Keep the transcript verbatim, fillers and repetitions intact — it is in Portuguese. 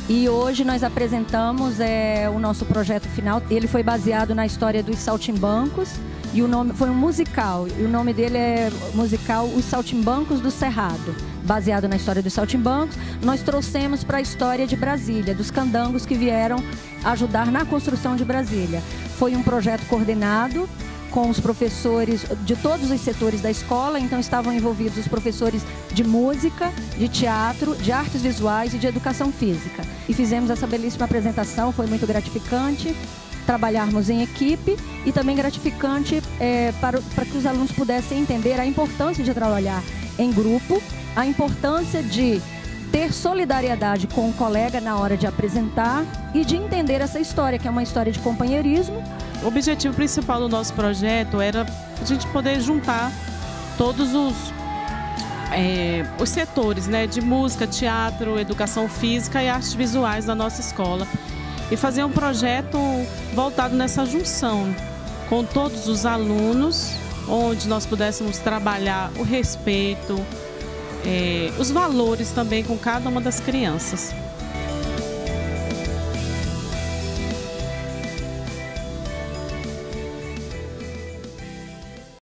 E hoje nós apresentamos é, o nosso projeto final. Ele foi baseado na história dos Saltimbancos e o nome foi um musical. E o nome dele é musical Os Saltimbancos do Cerrado. Baseado na história dos Saltimbancos, nós trouxemos para a história de Brasília, dos candangos que vieram ajudar na construção de Brasília. Foi um projeto coordenado com os professores de todos os setores da escola, então estavam envolvidos os professores de música, de teatro, de artes visuais e de educação física. E fizemos essa belíssima apresentação, foi muito gratificante trabalharmos em equipe e também gratificante é, para, para que os alunos pudessem entender a importância de trabalhar em grupo, a importância de ter solidariedade com o colega na hora de apresentar e de entender essa história, que é uma história de companheirismo. O objetivo principal do nosso projeto era a gente poder juntar todos os, é, os setores, né, de música, teatro, educação física e artes visuais da nossa escola e fazer um projeto voltado nessa junção com todos os alunos, onde nós pudéssemos trabalhar o respeito, é, os valores também com cada uma das crianças.